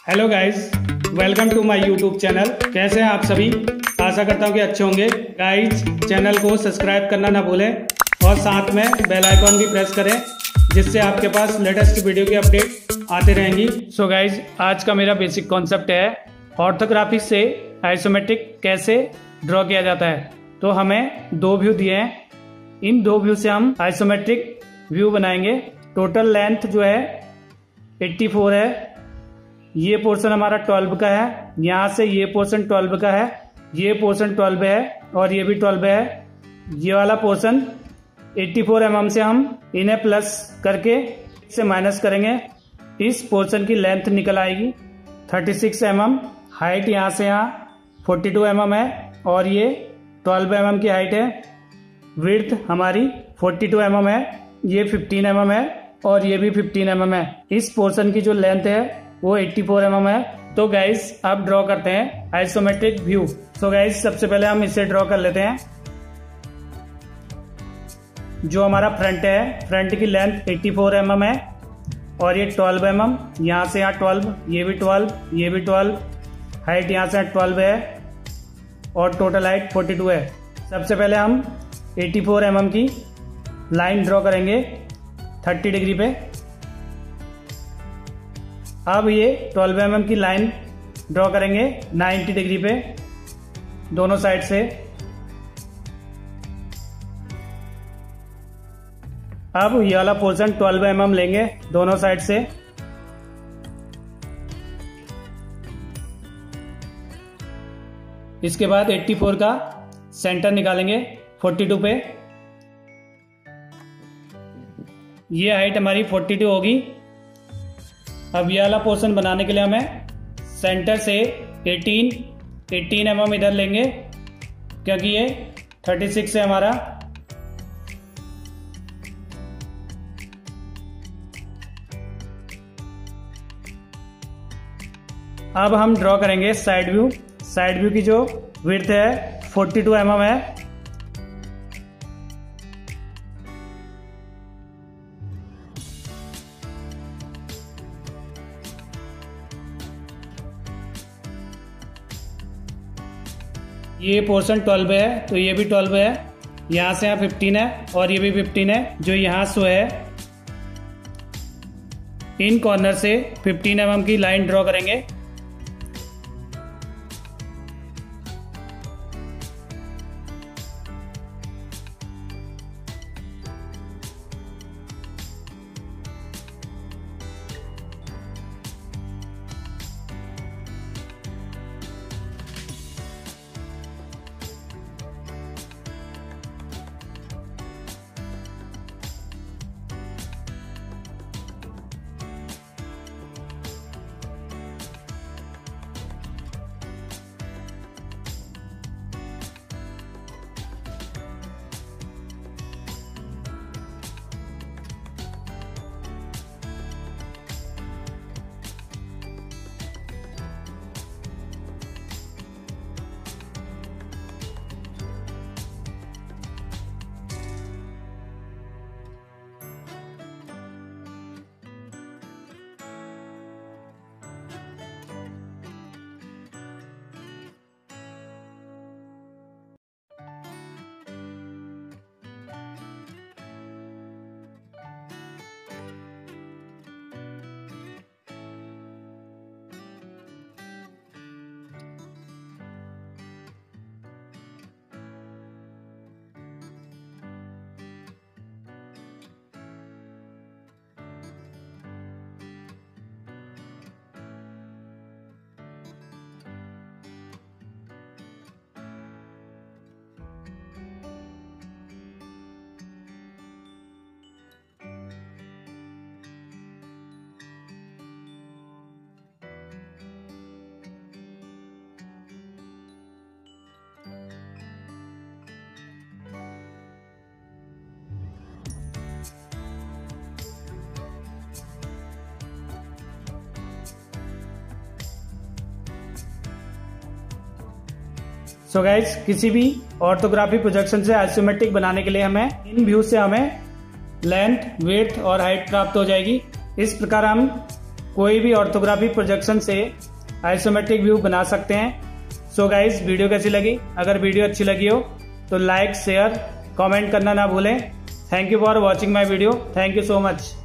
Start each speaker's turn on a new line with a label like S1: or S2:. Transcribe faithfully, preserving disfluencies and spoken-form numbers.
S1: Hello guys, welcome to my YouTube channel. कैसे हैं आप सभी? आशा करता हूँ कि अच्छे होंगे। गाइस, चैनल को सब्सक्राइब करना ना भूलें और साथ में बेल आइकॉन भी प्रेस करें, जिससे आपके पास लेटेस्ट वीडियो की अपडेट आते रहेंगी। सो गाइस, आज का मेरा बेसिक कॉन्सेप्ट है ऑर्थोग्राफी से आइसोमेट्रिक कैसे ड्रॉ किया जाता है। तो हमें दो व्यू दिए हैं, इन दो व्यू से हम आइसोमेट्रिक व्यू बनाएंगे। टोटल लेंथ जो है चौरासी है। ये पोर्शन हमारा बारह का है, यहाँ से ये पोर्शन बारह का है, ये पोर्शन बारह है और ये भी बारह है। ये वाला पोर्शन चौरासी एम एम से हम इन्हें प्लस करके से माइनस करेंगे। इस पोर्शन की लेंथ निकल आएगी छत्तीस एम एम। हाइट यहाँ से यहाँ बयालीस एम एम है और ये बारह एम एम की हाइट है। विड्थ हमारी बयालीस एम एम है, ये पंद्रह एम एम है और ये भी पंद्रह एम एम है। इस पोर्शन की जो लेंथ है वो चौरासी एम एम है। तो गाइस, अब ड्रॉ करते हैं आइसोमेट्रिक व्यू। सो गाइस, सबसे पहले हम इसे ड्रॉ कर लेते हैं। जो हमारा फ्रंट है, फ्रंट की लेंथ चौरासी एम एम है और ये बारह एम एम। यहाँ से यहाँ बारह, ये भी बारह, ये भी बारह। हाइट यहाँ से बारह है और टोटल हाइट बयालीस है। सबसे पहले हम चौरासी एम एम की लाइन ड्रॉ करेंगे तीस डिग्री पे। अब ये बारह एम एम की लाइन ड्रॉ करेंगे नब्बे डिग्री पे दोनों साइड से। अब ये वाला पोर्शन बारह एम एम लेंगे दोनों साइड से। इसके बाद चौरासी का सेंटर निकालेंगे बयालीस पे। ये हाइट हमारी बयालीस होगी। अब ये वाला पोर्शन बनाने के लिए हमें सेंटर से अठारह अठारह एम एम इधर लेंगे, क्योंकि ये छत्तीस है हमारा। अब हम ड्रॉ करेंगे साइड व्यू। साइड व्यू की जो विड्थ है बयालीस एम एम है। ये पोर्शन बारह है तो ये भी बारह है। यहाँ से यहाँ पंद्रह है और ये भी पंद्रह है। जो यहाँ से है, इन कॉर्नर से पंद्रह एम एम की लाइन ड्रॉ करेंगे। सो so गाइज, किसी भी ऑर्थोग्राफी प्रोजेक्शन से आइसोमेट्रिक बनाने के लिए हमें इन व्यू से हमें लेंथ, विड्थ और हाइट प्राप्त हो जाएगी। इस प्रकार हम कोई भी ऑर्थोग्राफी प्रोजेक्शन से आइसोमेट्रिक व्यू बना सकते हैं। सो गाइस, वीडियो कैसी लगी? अगर वीडियो अच्छी लगी हो तो लाइक शेयर कमेंट करना ना भूलें। Thank you for watching my video. Thank you so much.